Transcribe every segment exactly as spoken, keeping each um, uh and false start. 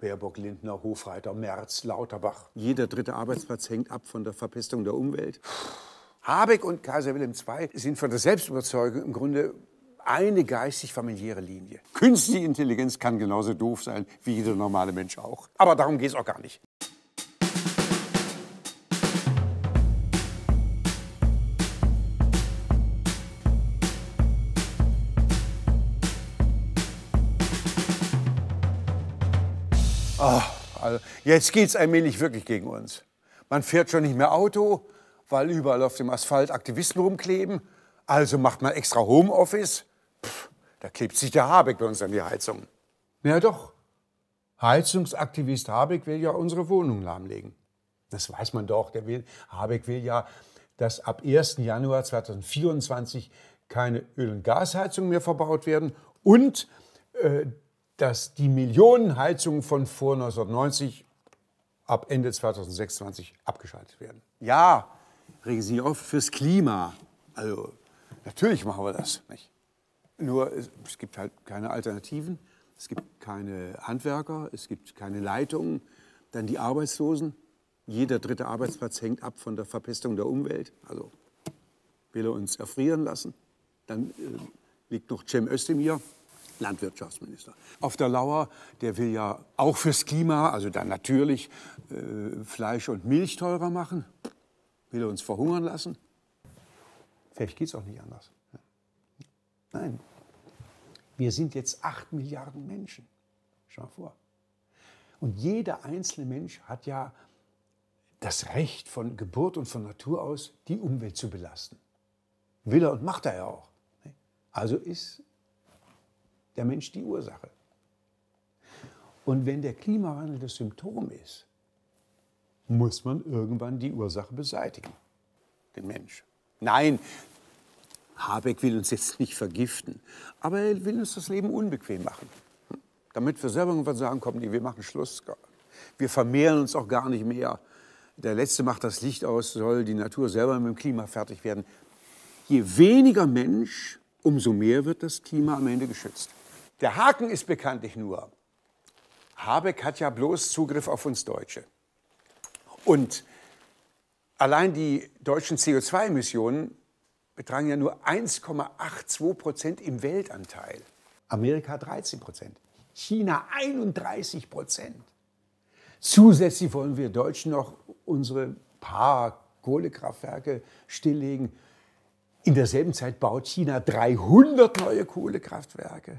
Baerbock, Lindner, Hofreiter, Merz, Lauterbach. Jeder dritte Arbeitsplatz hängt ab von der Verpestung der Umwelt. Habeck und Kaiser Wilhelm der Zweite sind von der Selbstüberzeugung im Grunde eine geistig-familiäre Linie. Künstliche Intelligenz kann genauso doof sein wie jeder normale Mensch auch. Aber darum geht es auch gar nicht. Oh, also jetzt geht es allmählich wirklich gegen uns. Man fährt schon nicht mehr Auto, weil überall auf dem Asphalt Aktivisten rumkleben. Also macht man extra Homeoffice. Pff, da klebt sich der Habeck bei uns an die Heizung. Ja doch, Heizungsaktivist Habeck will ja unsere Wohnungen lahmlegen. Das weiß man doch. Der will, Habeck will ja, dass ab ersten Januar zweitausendvierundzwanzig keine Öl- und Gasheizungen mehr verbaut werden und äh, dass die Millionenheizungen von vor neunzehnhundertneunzig ab Ende zweitausendsechsundzwanzig abgeschaltet werden. Ja, regen Sie auf fürs Klima. Also, natürlich machen wir das, nicht? Nur, es, es gibt halt keine Alternativen. Es gibt keine Handwerker, es gibt keine Leitungen. Dann die Arbeitslosen. Jeder dritte Arbeitsplatz hängt ab von der Verpestung der Umwelt. Also will er uns erfrieren lassen. Dann äh, liegt noch Cem Özdemir, Landwirtschaftsminister. Auf der Lauer, der will ja auch fürs Klima, also dann natürlich äh, Fleisch und Milch teurer machen. Will er uns verhungern lassen? Vielleicht geht es auch nicht anders. Nein, wir sind jetzt acht Milliarden Menschen. Schau mal vor. Und jeder einzelne Mensch hat ja das Recht von Geburt und von Natur aus, die Umwelt zu belasten. Will er und macht er ja auch. Also ist der Mensch die Ursache. Und wenn der Klimawandel das Symptom ist, muss man irgendwann die Ursache beseitigen, den Mensch. Nein, Habeck will uns jetzt nicht vergiften, aber er will uns das Leben unbequem machen. Damit wir selber irgendwann sagen, komm, nee, wir machen Schluss. Wir vermehren uns auch gar nicht mehr. Der Letzte macht das Licht aus, soll die Natur selber mit dem Klima fertig werden. Je weniger Mensch, umso mehr wird das Klima am Ende geschützt. Der Haken ist bekanntlich nur, Habeck hat ja bloß Zugriff auf uns Deutsche. Und allein die deutschen C O zwei Emissionen betragen ja nur eins Komma zweiundachtzig Prozent im Weltanteil. Amerika dreizehn Prozent, China einunddreißig Prozent. Zusätzlich wollen wir Deutschen noch unsere paar Kohlekraftwerke stilllegen. In derselben Zeit baut China dreihundert neue Kohlekraftwerke.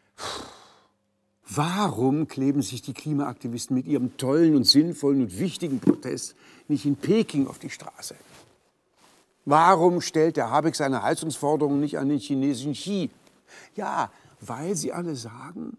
Warum kleben sich die Klimaaktivisten mit ihrem tollen und sinnvollen und wichtigen Protest nicht in Peking auf die Straße? Warum stellt der Habeck seine Heizungsforderungen nicht an den chinesischen Xi? Ja, weil sie alle sagen,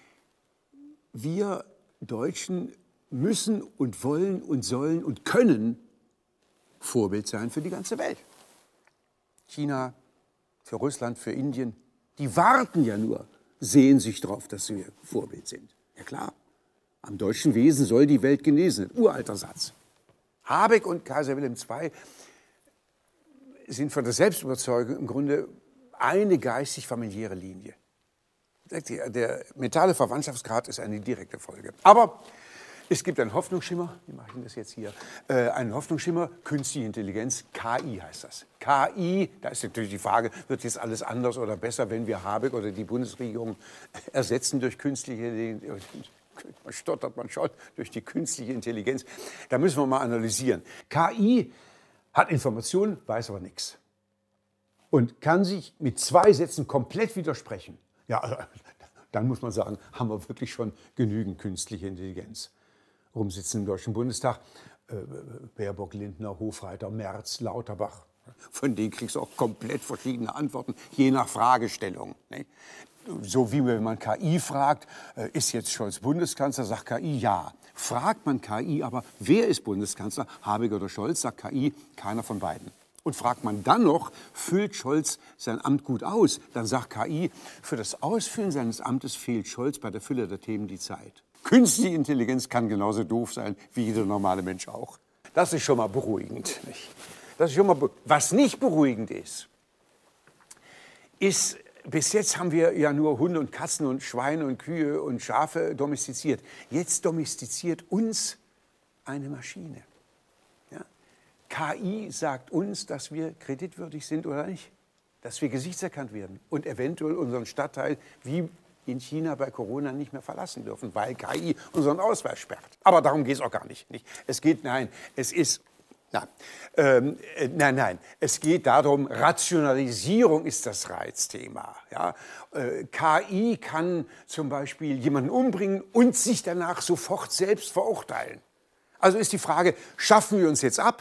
wir Deutschen müssen und wollen und sollen und können Vorbild sein für die ganze Welt. China, für Russland, für Indien, die warten ja nur, sehen sich drauf, dass wir Vorbild sind. Ja klar, am deutschen Wesen soll die Welt genesen. Uralter Satz. Habeck und Kaiser Wilhelm der Zweite sind von der Selbstüberzeugung im Grunde eine geistig-familiäre Linie. Der mentale Verwandtschaftsgrad ist eine direkte Folge. Aber es gibt einen Hoffnungsschimmer, wie mache ich denn das jetzt hier? Äh, einen Hoffnungsschimmer, künstliche Intelligenz, K I heißt das. K I, da ist natürlich die Frage, wird jetzt alles anders oder besser, wenn wir Habeck oder die Bundesregierung ersetzen durch künstliche Intelligenz? Man stottert man schon durch die künstliche Intelligenz. Da müssen wir mal analysieren. K I hat Informationen, weiß aber nichts. Und kann sich mit zwei Sätzen komplett widersprechen. Ja, dann muss man sagen, haben wir wirklich schon genügend künstliche Intelligenz. Rumsitzen im Deutschen Bundestag, äh, Baerbock, Lindner, Hofreiter, Merz, Lauterbach. Von denen kriegst du auch komplett verschiedene Antworten, je nach Fragestellung. Ne? So wie wenn man K I fragt, äh, ist jetzt Scholz Bundeskanzler, sagt K I ja. Fragt man K I aber, wer ist Bundeskanzler, Habeck oder Scholz, sagt K I, keiner von beiden. Und fragt man dann noch, füllt Scholz sein Amt gut aus, dann sagt K I, für das Ausfüllen seines Amtes fehlt Scholz bei der Fülle der Themen die Zeit. Künstliche Intelligenz kann genauso doof sein wie jeder normale Mensch auch. Das ist schon mal beruhigend. Nicht? Das ist schon mal be- Was nicht beruhigend ist, ist, bis jetzt haben wir ja nur Hunde und Katzen und Schweine und Kühe und Schafe domestiziert. Jetzt domestiziert uns eine Maschine. Ja? K I sagt uns, dass wir kreditwürdig sind oder nicht. Dass wir gesichtserkannt werden und eventuell unseren Stadtteil wie in China bei Corona nicht mehr verlassen dürfen, weil K I unseren Ausweis sperrt. Aber darum geht es auch gar nicht, nicht. Es geht, nein, es ist, na, ähm, äh, nein, nein, es geht darum, Rationalisierung ist das Reizthema. Ja? Äh, K I kann zum Beispiel jemanden umbringen und sich danach sofort selbst verurteilen. Also ist die Frage, schaffen wir uns jetzt ab?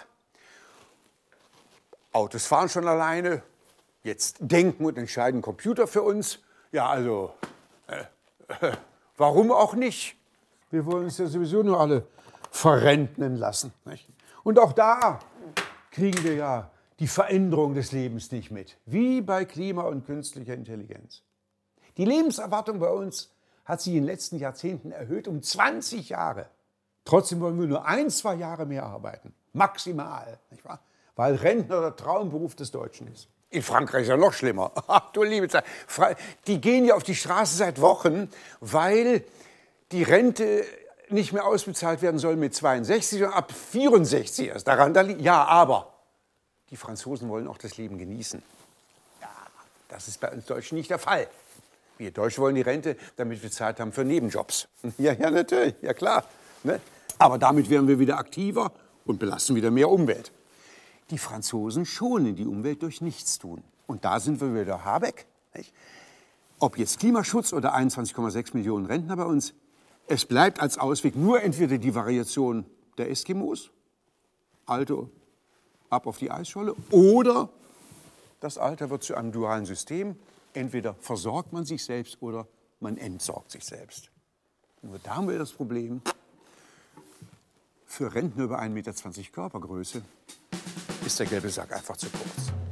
Autos fahren schon alleine, jetzt denken und entscheiden Computer für uns. Ja, also, äh, äh, warum auch nicht? Wir wollen uns ja sowieso nur alle verrentnen lassen. Nicht? Und auch da kriegen wir ja die Veränderung des Lebens nicht mit, wie bei Klima und künstlicher Intelligenz. Die Lebenserwartung bei uns hat sich in den letzten Jahrzehnten erhöht um zwanzig Jahre. Trotzdem wollen wir nur ein, zwei Jahre mehr arbeiten, maximal, nicht wahr? Weil Rentner der Traumberuf des Deutschen ist. In Frankreich ist ja noch schlimmer. Ach du liebe Zeit. Die gehen ja auf die Straße seit Wochen, weil die Rente nicht mehr ausbezahlt werden soll mit zweiundsechzig, sondern ab vierundsechzig erst. Daran, da ja, aber die Franzosen wollen auch das Leben genießen. Ja, das ist bei uns Deutschen nicht der Fall. Wir Deutschen wollen die Rente, damit wir Zeit haben für Nebenjobs. Ja, ja, natürlich, ja klar. Ne? Aber damit werden wir wieder aktiver und belasten wieder mehr Umwelt. Die Franzosen schonen die Umwelt durch Nichtstun. Und da sind wir wieder Habeck. Nicht? Ob jetzt Klimaschutz oder einundzwanzig Komma sechs Millionen Rentner bei uns, es bleibt als Ausweg nur entweder die Variation der Eskimos, also ab auf die Eisscholle, oder das Alter wird zu einem dualen System. Entweder versorgt man sich selbst oder man entsorgt sich selbst. Nur da haben wir das Problem, für Rentner über ein Meter zwanzig Körpergröße ist der gelbe Sack einfach zu kurz.